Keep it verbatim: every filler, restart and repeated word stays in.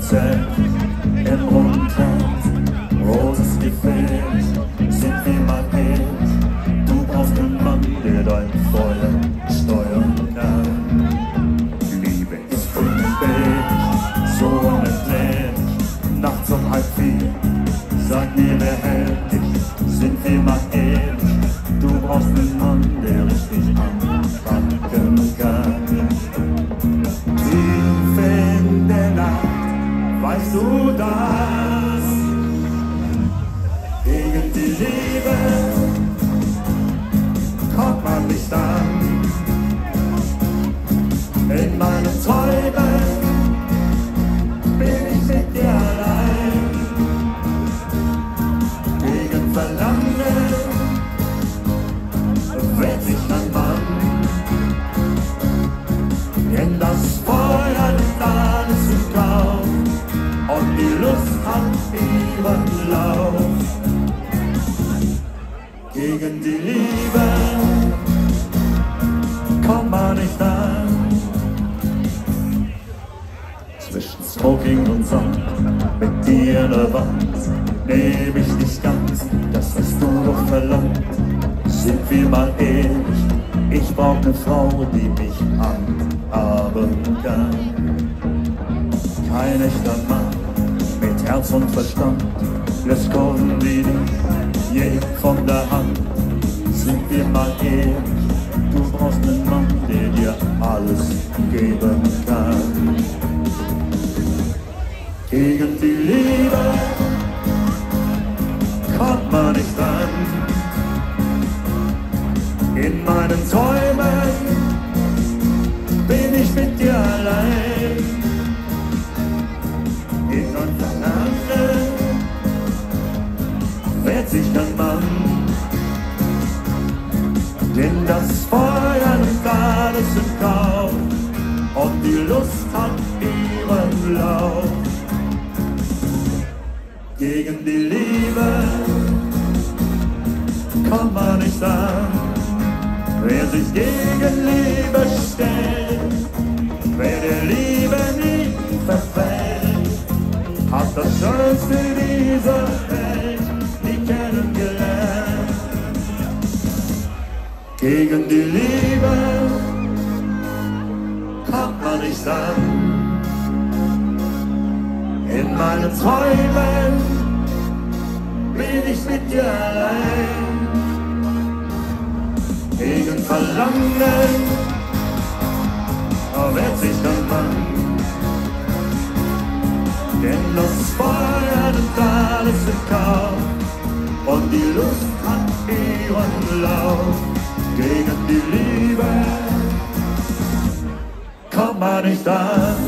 Zelt im Rundhang, großes Gefäß, sind wir mal Geld. Du brauchst einen Mann, der dein Feuer steuern kann. Liebe ist unentbehrlich, so unerklärlich, nachts um halb vier, sag mir, wer hält dich, sind wir mal ehrlich. Du brauchst einen Mann, der richtig anpacken kann. Tief in der Nacht, weißt du das? Gegen die Liebe kommt man nicht an. In meinen Träumen bin ich mit dir allein. Gegen Verlangen wehrt sich ein Mann, denn das Feuer nimmt alles in Kauf und die Lust hat ihren Lauf. Gegen die Liebe kommt man nicht an. Zwischen Smoking und Sand, mit dir in der Wand, nehm ich dich ganz, das hast du doch verlangt. Sind wir mal ehrlich, ich brauch ne Frau, die mich handhaben kann. Kein echter Mann mit Herz und Verstand lässt kommen wie dich je von der Hand. Sind wir mal ehrlich, du brauchst nen Mann, der dir alles geben kann. Gegen die Liebe kommt man nicht an. In meinen Träumen bin ich mit dir allein. In ein Verlangen wehrt sich ein Mann, denn das Feuer nimmt alles in Kauf und die Lust hat ihren Lauf. Gegen die Liebe kommt man nicht an. Wer sich gegen Liebe stellt, wer der Liebe nie verfällt, hat das Schönste dieser Welt nie kennengelernt. Gegen die Liebe kommt man nicht an. In meinen Träumen bin ich mit dir allein. Gegen Verlangen wehrt sich ein Mann, denn das Feuer nimmt alles in Kauf und die Lust hat ihren Lauf. Gegen die Liebe kommt man nicht an.